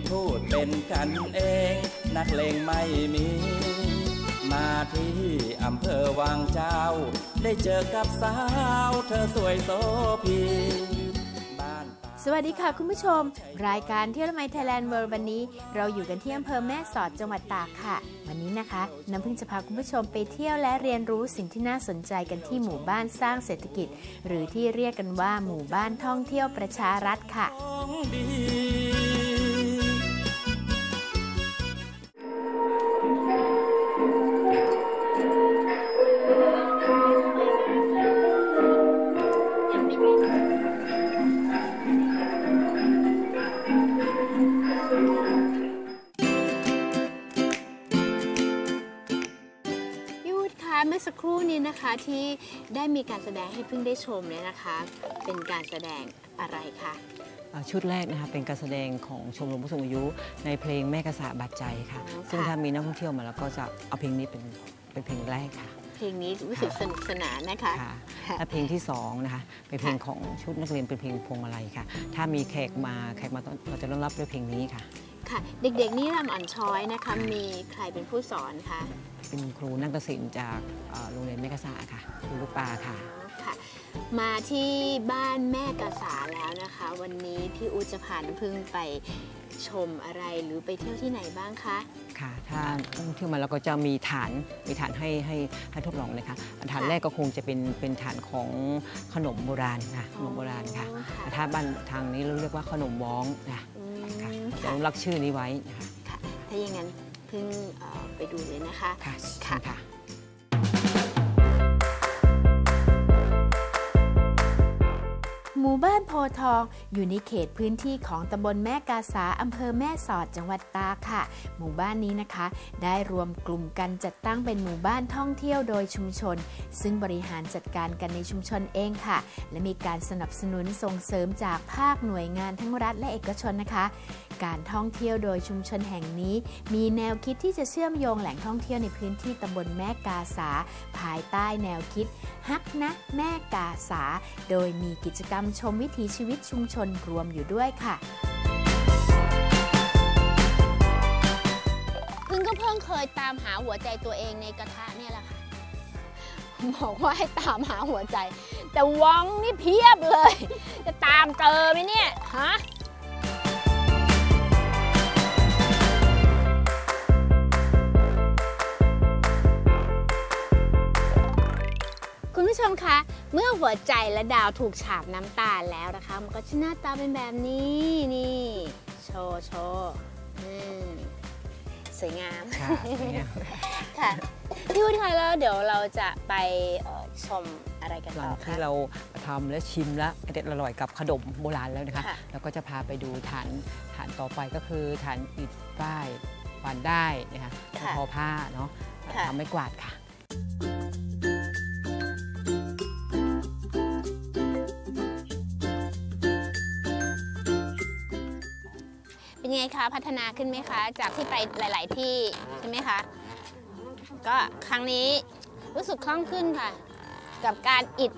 พูดเป็นกันเองนักเลงไม่มีมาที่อำเภอวังเจ้าได้เจอกับสาวเธอสวยโสภีสวัสดีค่ะคุณผู้ชมรายการเที่ยวไมไทยแลนด์เวิลด์วันนี้เราอยู่กันที่อำเภอแม่สอดจังหวัดตากค่ะวันนี้นะคะน้ำพึ่งจะพาคุณผู้ชมไปเที่ยวและเรียนรู้สิ่งที่น่าสนใจกันที่หมู่บ้านสร้างเศรษฐกิจหรือที่เรียกกันว่าหมู่บ้านท่องเที่ยวประชารัฐค่ะเมื่อสักครู่นี้นะคะที่ได้มีการแสดงให้เพิ่งได้ชมเนี่ยนะคะเป็นการแสดงอะไรคะชุดแรกนะคะเป็นการแสดงของชมรมผู้สูงอายุในเพลงแม่กษาบาดใจค่ะซึ่งถ้ามีนักท่องเที่ยวมาแล้วก็จะเอาเพลงนี้เป็นเพลงแรกค่ะเพลงนี้รู้สึกสนุกสนานนะคะและเพลงที่2นะคะเป็นเพลงของชุดนักเรียนเป็นเพลงพวงมาลัยค่ะถ้ามีแขกมาเราจะต้อนรับด้วยเพลงนี้ค่ะค่ะเด็กๆนี่รำอ่อนช้อยนะคะมีใครเป็นผู้สอนคะเป็นครูนักศิลป์จากโรงเรียนแม่กษาค่ะครูลูกปลาค่ะมาที่บ้านแม่กษาแล้วนะคะวันนี้พี่อูจะพาน้ำพึ่งไปชมอะไรหรือไปเที่ยวที่ไหนบ้างคะค่ะถ้าท่องเที่ยวมาแล้วก็จะมีฐานให้ทดลองเลยค่ะฐานแรกก็คงจะเป็นฐานของขนมโบราณค่ะขนมโบราณค่ะถ้าบ้านทางนี้เราเรียกว่าขนมว้องค่ะจะรักชื่อนี้ไว้นะคะถ้าอย่างนั้นพึ่งไปดูเลยนะคะค่ะหมู่บ้านโพทองอยู่ในเขตพื้นที่ของตำบลแม่กาสาอำเภอแม่สอดจังหวัดตากค่ะหมู่บ้านนี้นะคะได้รวมกลุ่มกันจัดตั้งเป็นหมู่บ้านท่องเที่ยวโดยชุมชนซึ่งบริหารจัดการกันในชุมชนเองค่ะและมีการสนับสนุนส่งเสริมจากภาคหน่วยงานทั้งรัฐและเอกชนนะคะการท่องเที่ยวโดยชุมชนแห่งนี้มีแนวคิดที่จะเชื่อมโยงแหล่งท่องเที่ยวในพื้นที่ตำบลแม่กาสาภายใต้แนวคิดฮักนะแม่กาสาโดยมีกิจกรรมชมวิถีชีวิตชุมชนรวมอยู่ด้วยค่ะเพิ่งเคยตามหาหัวใจตัวเองในกระทะเนี่ยแหละค่ะบอกว่าให้ตามหาหัวใจแต่วังนี่เพียบเลยจะตามเจอไหมเนี่ยฮะคุณผู้ชมคะเมื่อหัวใจและดาวถูกฉาบน้ำตาลแล้วนะคะมันก็จะหน้าตาเป็นแบบนี้นี่โชว์สวยงามค่ะพี่วุฒิคะแล้วเดี๋ยวเราจะไปชมอะไรกันต่อคะที่เราทำและชิมและเด็ดอร่อยกับขนมโบราณแล้วนะคะแล้วก็จะพาไปดูฐานต่อไปก็คือฐานอิฐป้ายปานได้นะคะทอผ้าเนาะทำไม้กวาดค่ะเป็นไงคะพัฒนาขึ้นไหมคะจากที่ไปหลายๆที่ใช่ไหมคะก็ครั้งนี้รู้สึกคล่องขึ้นค่ะกับการอิฐ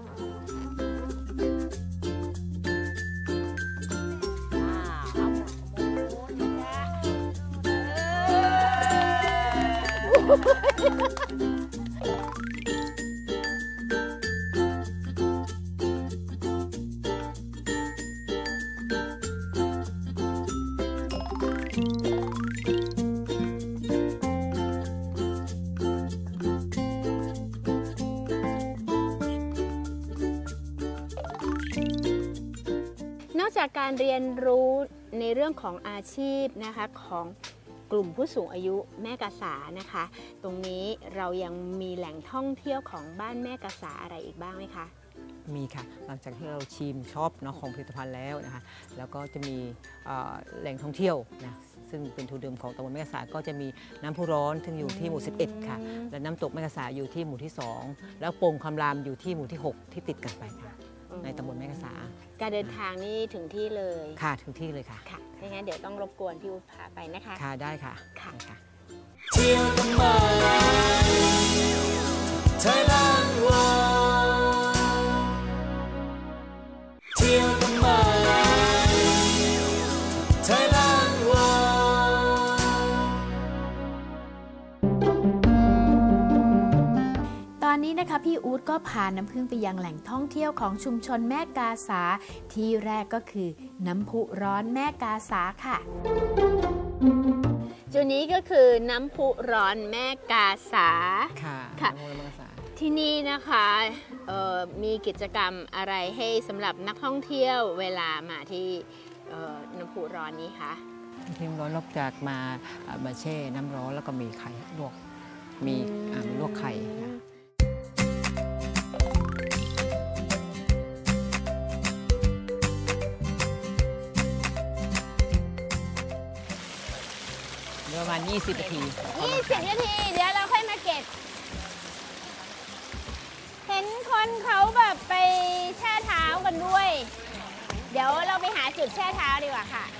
จากการเรียนรู้ในเรื่องของอาชีพนะคะของกลุ่มผู้สูงอายุแม่กาสานะคะตรงนี้เรายังมีแหล่งท่องเที่ยวของบ้านแม่กาสาอะไรอีกบ้างไหมคะมีค่ะหลังจากที่เราชิมช็อปเนาะของผลิตภัณฑ์แล้วนะคะแล้วก็จะมีแหล่งท่องเที่ยวนะซึ่งเป็นทุนเดิมของตำบลแม่กาสาก็จะมีน้ำพุร้อนซึ่งอยู่ที่หมู่11ค่ะและน้ำตกแม่กาสาอยู่ที่หมู่ที่2แล้วโป่งคำรามอยู่ที่หมู่ที่6ที่ติดกันไปค่ะในตำบลแม่กาสาการเดินทางนี่ถึงที่เลยค่ะถึงที่เลยค่ะค่ะงั้นเดี๋ยวต้องรบกวนพี่อุ๊บพาไปนะคะค่ะได้ค่ะค่ะเที่ยวทำไมไทยแลนด์วอลเที่ยวทำไมไทยแลนด์วอลนะคะพี่อู๊ดก็พาน้ำพึ่งไปยังแหล่งท่องเที่ยวของชุมชนแม่กาสาที่แรกก็คือน้ำพุร้อนแม่กาสาค่ะจุดนี้ก็คือน้ำพุร้อนแม่กาสาค่ะที่นี่นะคะมีกิจกรรมอะไรให้สำหรับนักท่องเที่ยวเวลามาที่น้ำพุร้อนนี้คะน้ำร้อนนอกจากมาแช่น้ำร้อนแล้วก็มีไข่ลวกมีลวกไข่ประมาณ20 นาที 20 นาทีเดี๋ยวเราค่อยมาเก็บเห็นคนเขาแบบไปแช่เท้ากันด้วยเดี๋ยวเราไปหาจุดแช่เท้าดีกว่าค่ะ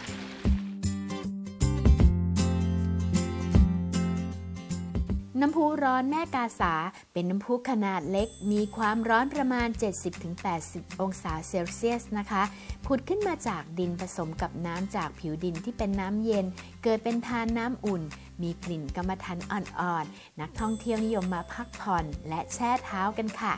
น้ำพุร้อนแม่กาสาเป็นน้ำพุขนาดเล็กมีความร้อนประมาณ 70-80 องศาเซลเซียสนะคะผุดขึ้นมาจากดินผสมกับน้ำจากผิวดินที่เป็นน้ำเย็นเกิดเป็นทานน้ำอุ่นมีกลิ่นกรรมฐานอ่อนๆนักท่องเที่ยวนิยมมาพักผ่อนและแช่เท้ากันค่ะ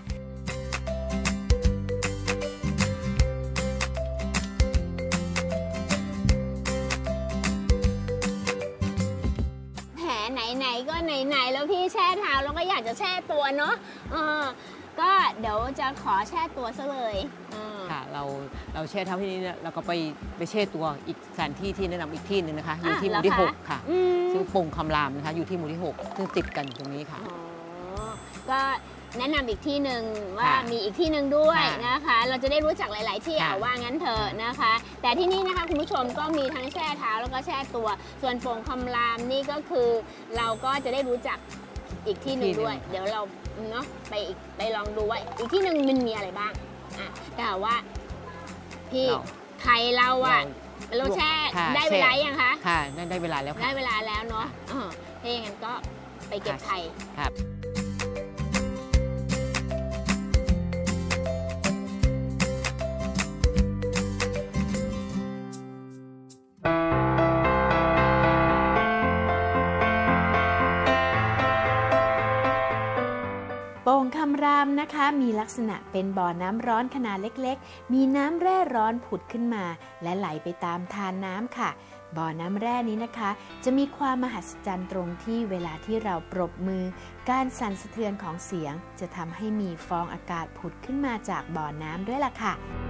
ไหนๆก็ไหนๆแล้วพี่แช่เท้าแล้วก็อยากจะแช่ตัวเนาะก็เดี๋ยวจะขอแช่ตัวซะเลยค่ะเราแช่เท้าที่นี่เนี่ยเราก็ไปแช่ตัวอีกสถานที่ที่แนะนำอีกที่นึงนะคะอยู่ที่หมู่ที่6ค่ะซึ่งโป่งคำรามนะคะอยู่ที่หมู่ที่6ซึ่งติดกันตรงนี้ค่ะก็แนะนำอีกที่หนึ่งว่ามีอีกที่หนึ่งด้วยนะคะเราจะได้รู้จักหลายๆที่ว่างั้นเถอะนะคะแต่ที่นี่นะคะคุณผู้ชมก็มีทั้งแช่เท้าแล้วก็แช่ตัวส่วนโป่งคำรามนี่ก็คือเราก็จะได้รู้จักอีกที่หนึ่งด้วยเดี๋ยวเราเนาะไปลองดูว่าอีกที่หนึ่งมันมีอะไรบ้างแต่ว่าพี่ไข่เราเราแช่ได้เวลายังคะค่ะได้เวลาแล้วได้เวลาแล้วเนาะถ้าอย่างนั้นก็ไปเก็บไข่ครับโป่งคำรามนะคะมีลักษณะเป็นบ่อน้ำร้อนขนาดเล็กๆมีน้ำแร่ร้อนผุดขึ้นมาและไหลไปตามทานน้ำค่ะบ่อน้ำแร่นี้นะคะจะมีความมหัศจรรย์ตรงที่เวลาที่เราปรบมือการสั่นสะเทือนของเสียงจะทำให้มีฟองอากาศผุดขึ้นมาจากบ่อน้ำด้วยล่ะค่ะ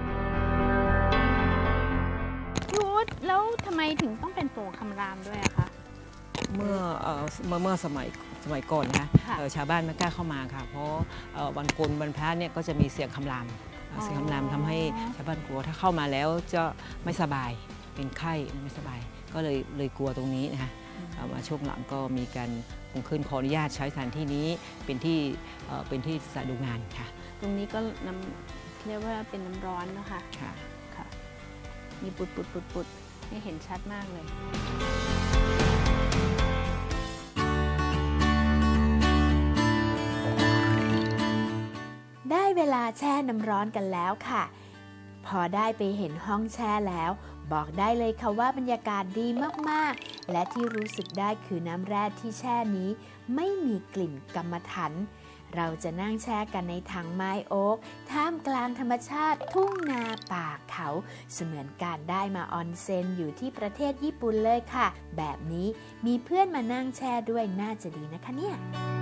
ยุทธแล้วทำไมถึงต้องเป็นโป่งคำรามด้วยอะคะเมื่อสมัยก่อนนะชาวบ้านไม่กล้าเข้ามาค่ะเพราะวันโกนวันพระเนี่ยก็จะมีเสียงคำรามเสียงคำรามทำให้ชาวบ้านกลัวถ้าเข้ามาแล้วจะไม่สบายเป็นไข้ไม่สบายก็เลยกลัวตรงนี้นะคะมาช่วงหลังก็มีการคงขึ้นขออนุญาตใช้สถานที่นี้เป็นที่สถานดูงานค่ะตรงนี้ก็เรียกว่าเป็นน้ำร้อนนะคะค่ะมีปุดให้เห็นชัดมากเลยได้เวลาแช่น้ำร้อนกันแล้วค่ะพอได้ไปเห็นห้องแช่แล้วบอกได้เลยค่ะว่าบรรยากาศดีมากๆและที่รู้สึกได้คือน้ำแร่ที่แช่นี้ไม่มีกลิ่นกรรมฐานเราจะนั่งแช่กันในถังไม้โอ๊กท่ามกลางธรรมชาติทุ่งนาป่าเขาเสมือนการได้มาออนเซ็นอยู่ที่ประเทศญี่ปุ่นเลยค่ะแบบนี้มีเพื่อนมานั่งแช่ด้วยน่าจะดีนะคะเนี่ย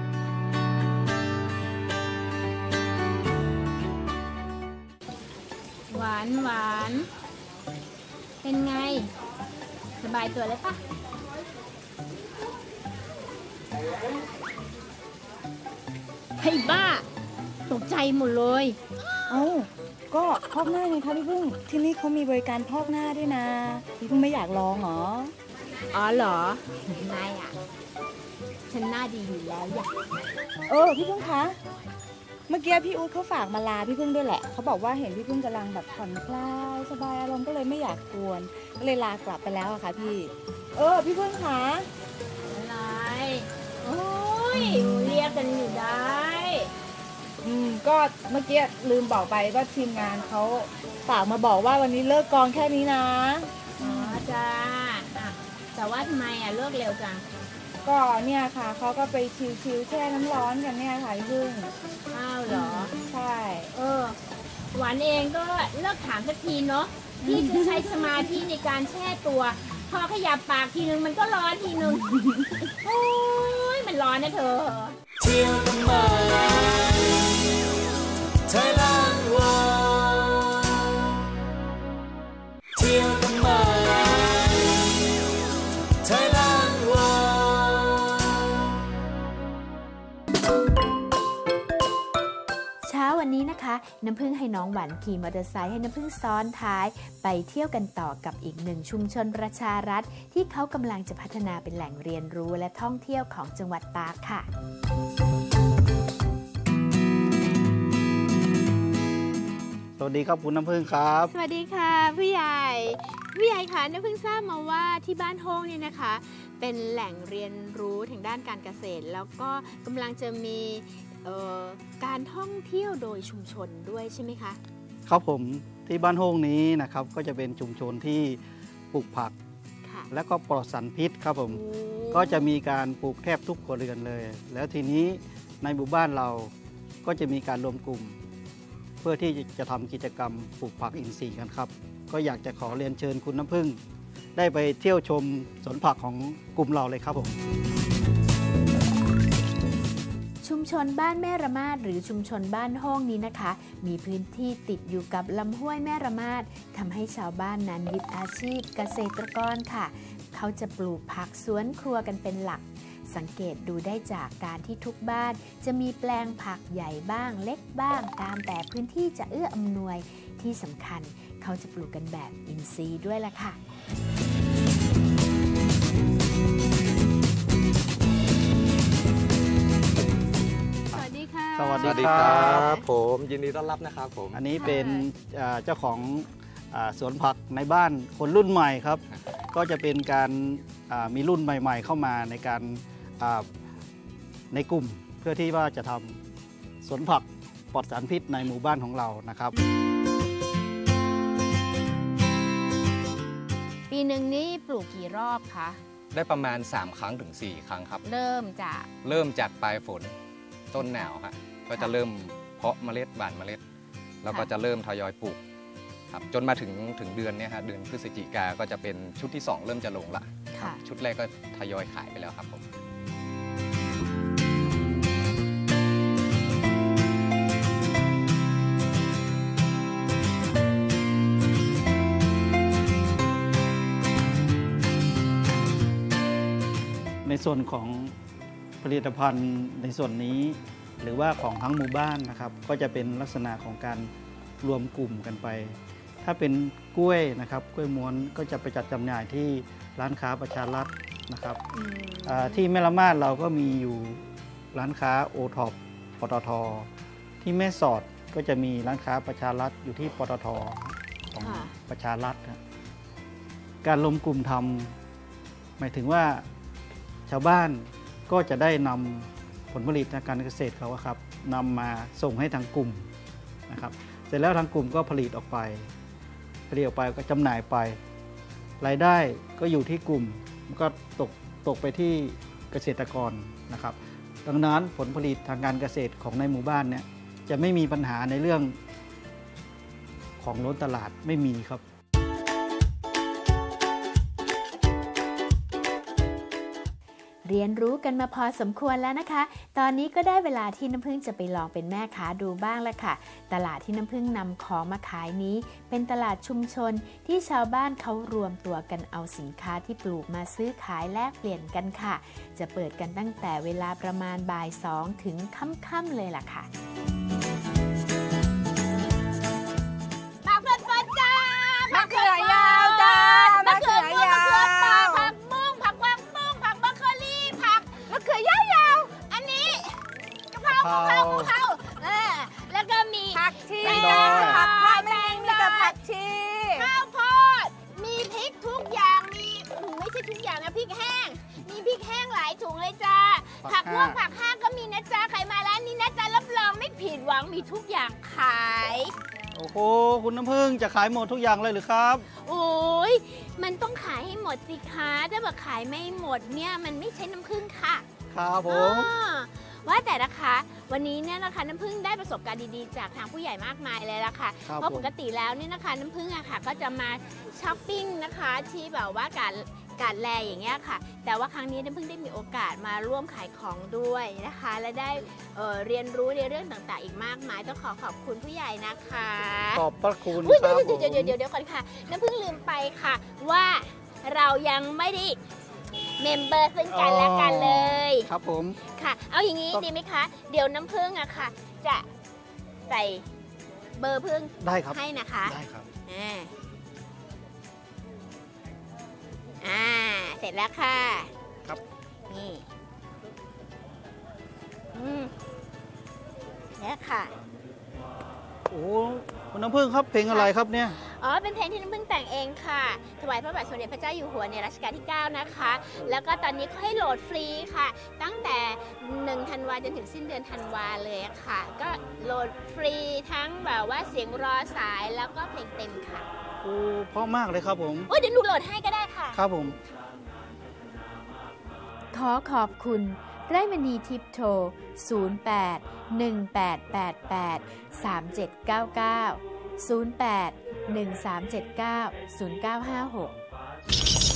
หวานเป็นไงสบายตัวเลยปะเฮ้ยบ้าตกใจหมดเลยก็พอกหน้าไงคะพี่พึ่งที่นี่เขามีบริการพอกหน้าด้วยนะพี่พึ่งไม่อยากลองหรอเหรอไม่ฉันหน้าดีอยู่แล้วอยากพี่พึ่งคะเมื่อกี้พี่อู๊ดเขาฝากมาลาพี่พึ่งด้วยแหละเขาบอกว่าเห็นพี่พึ่งกำลังแบบผ่อนคลายสบายอารมณ์ก็เลยไม่อยากกวนก็เลยลากลับไปแล้วอะค่ะพี่พี่พึ่งคะอะไรโอ้ยเรียกกันอยู่ได้ก็เมื่อกี้ลืมบอกไปว่าทีมงานเขาฝากมาบอกว่าวันนี้เลิกกองแค่นี้นะจ้าแต่ว่าทำไมเลิกเร็วจังก็เนี่ยค่ะเขาก็ไปชิวๆแช่น้ำร้อนกันเนี่ยค่ะพี่พึ่งอ้าวเหรอใช่หวานเองก็เลิกถามสักทีเนาะพี่จะใช้สมาธิในการแช่ตัว พอขยับปากทีนึงมันก็ร้อนทีนึง โอ้ยมันร้อนนะเธอเที่ยวทำไมไทยแลนด์วอเที่ยวทำไมไทยแลนด์วอเช้าวันนี้นะคะน้ำพึ่งให้น้องหวานขี่มอเตอร์ไซค์ให้น้ำพึ่งซ้อนท้ายไปเที่ยวกันต่อกับอีกหนึ่งชุมชนประชารัฐที่เขากำลังจะพัฒนาเป็นแหล่งเรียนรู้และท่องเที่ยวของจังหวัดตากค่ะสวัสดีครับคุณน้ำพึ่งครับสวัสดีค่ะผู้ใหญ่คะน้ำพึ่งทราบมาว่าที่บ้านโฮงเนี่ยนะคะเป็นแหล่งเรียนรู้ทางด้านการเกษตรแล้วก็กำลังจะมีการท่องเที่ยวโดยชุมชนด้วยใช่ไหมคะครับผมที่บ้านโฮงนี้นะครับก็จะเป็นชุมชนที่ปลูกผักและก็ปลอดสารพิษครับผมก็จะมีการปลูกแทบทุกครัวเรือนเลยแล้วทีนี้ในหมู่บ้านเราก็จะมีการรวมกลุ่มเพื่อที่จะทำกิจกรรมปลูกผักอินทรีย์กันครับก็อยากจะขอเรียนเชิญคุณน้ำพึ่งได้ไปเที่ยวชมสวนผักของกลุ่มเราเลยครับผมชุมชนบ้านแม่ระมาดหรือชุมชนบ้านโฮงนี้นะคะมีพื้นที่ติดอยู่กับลำห้วยแม่ระมาดทำให้ชาวบ้านนั้นยึดอาชีพเกษตรกรค่ะเขาจะปลูกผักสวนครัวกันเป็นหลักสังเกตดูได้จากการที่ทุกบ้านจะมีแปลงผักใหญ่บ้างเล็กบ้างตามแต่พื้นที่จะเอื้ออำนวยที่สำคัญเขาจะปลูกกันแบบอินทรีย์ด้วยล่ะค่ะสวัสดีครับผมยินดีต้อนรับนะครับผมอันนี้เป็นเจ้าของสวนผักในบ้านคนรุ่นใหม่ครับก็จะเป็นการมีรุ่นใหม่ๆเข้ามาในการในกลุ่มเพื่อที่ว่าจะทำสวนผักปลอดสารพิษในหมู่บ้านของเรานะครับปีหนึ่งนี่ปลูกกี่รอบคะได้ประมาณ3ครั้งถึง4ครั้งครับเริ่มจากปลายฝนต้นหนาวครับก็จะเริ่มเพาะเมล็ดบานเมล็ดแล้วก็จะเริ่มทยอยปลูกครับจนมาถึงเดือนนี้ฮะเดือนพฤศจิกาก็จะเป็นชุดที่2เริ่มจะลงละชุดแรกก็ทยอยขายไปแล้วครับผมในส่วนของผลิตภัณฑ์ในส่วนนี้หรือว่าของทั้งหมู่บ้านนะครับก็จะเป็นลักษณะของการรวมกลุ่มกันไปถ้าเป็นกล้วยนะครับกล้วยม้วนก็จะไปจัดจำหน่ายที่ร้านค้าประชารัฐนะครับที่แม่ละมาดเราก็มีอยู่ร้านค้าโอท็อปปตท.ที่แม่สอดก็จะมีร้านค้าประชารัฐอยู่ที่ปตท.ของประชารัฐการรวมกลุ่มทำหมายถึงว่าชาวบ้านก็จะได้นำผลผลิตทางการเกษตรเขาครับนำมาส่งให้ทางกลุ่มนะครับเสร็จแล้วทางกลุ่มก็ผลิตออกไปก็จำหน่ายไปรายได้ก็อยู่ที่กลุ่มก็ตกไปที่เกษตรกรนะครับดังนั้นผลผลิตทางการเกษตรของในหมู่บ้านเนี่ยจะไม่มีปัญหาในเรื่องของล้นตลาดไม่มีครับเรียนรู้กันมาพอสมควรแล้วนะคะ ตอนนี้ก็ได้เวลาที่น้ำพึ่งจะไปลองเป็นแม่ค้าดูบ้างแล้วค่ะตลาดที่น้ำพึ่งนำของมาขายนี้เป็นตลาดชุมชนที่ชาวบ้านเขารวมตัวกันเอาสินค้าที่ปลูกมาซื้อขายแลกเปลี่ยนกันค่ะจะเปิดกันตั้งแต่เวลาประมาณบ่าย 2 ถึงค่ำๆเลยล่ะค่ะผักเฟิร์นจ้ามะเขือยาวจ้ามะเขือยาวผักบุ้งผักกวางตุ้งผักบรอกโคลีผักมะเขือยาวอันนี้กะเพราแล้วก็มีผักชีผักพาแมงมีแต่ผักชีข้าวโพดมีพริกทุกอย่างมีไม่ใช่ทุกอย่างนะพริกแห้งมีพริกแห้งหลายถุงเลยจ้าผักลวกผักห้างก็มีนะจ้าใครมาร้านนี้นะจ้ารับรองไม่ผิดหวังมีทุกอย่างขายโอ้โหคุณน้ำพึ่งจะขายหมดทุกอย่างเลยหรือครับโอ้ยมันต้องขายให้หมดสิคะถ้าแบบขายไม่หมดเนี่ยมันไม่ใช่น้ำผึ้งค่ะครับผมว่าแต่นะคะวันนี้เนี่ยนะคะน้ำผึ้งได้ประสบการณ์ดีๆจากทางผู้ใหญ่มากมายเลยละค่ะครับเพราะผมปกติแล้วเนี่ยนะคะน้ำผึ้งอะค่ะก็จะมาช้อปปิ้งนะคะที่แบบว่าการแลอย่างเงี้ยค่ะ แต่ว่าครั้งนี้น้ำผึ้งได้มีโอกาสมาร่วมขายของด้วยนะคะ และได้เรียนรู้ในเรื่องต่างๆอีกมากมายต้องขอบคุณผู้ใหญ่นะคะขอบพระคุณอุ๊ยครับผมเดี๋ยวก่อนค่ะน้ำเพิ่งลืมไปค่ะว่าเรายังไม่ได้เมมเบอร์ซึ่งกันและกันเลยครับผมค่ะ เอาอย่างนี้ต้องดีไหมคะ เดี๋ยวน้ำผึ้งอะค่ะ จะใส่เบอร์ผึ้งได้ครับให้นะคะได้ครับเสร็จแล้วค่ะครับนี่เนี่ยค่ะโอ้คุณน้ำพึ่งครับเพลงอะไรครับเนี่ยอ๋อ เป็นเพลงที่น้ำพึ่งแต่งเองค่ะ ถวายพระบาทสมเด็จพระเจ้าอยู่หัวในรัชกาลที่ 9 นะคะ แล้วก็ตอนนี้เขาให้โหลดฟรีค่ะ ตั้งแต่ 1 ธันวาจนถึงสิ้นเดือนธันวาเลยค่ะ ก็โหลดฟรีทั้งแบบว่าเสียงรอสายแล้วก็เพลงเต็มค่ะโอ้เพราะมากเลยครับผมโอ้ยเดี๋ยวหนูโหลดให้ก็ได้ค่ะครับผมขอขอบคุณไร่มณีทิพย์โทร 08 1388 3799 08 1379 0956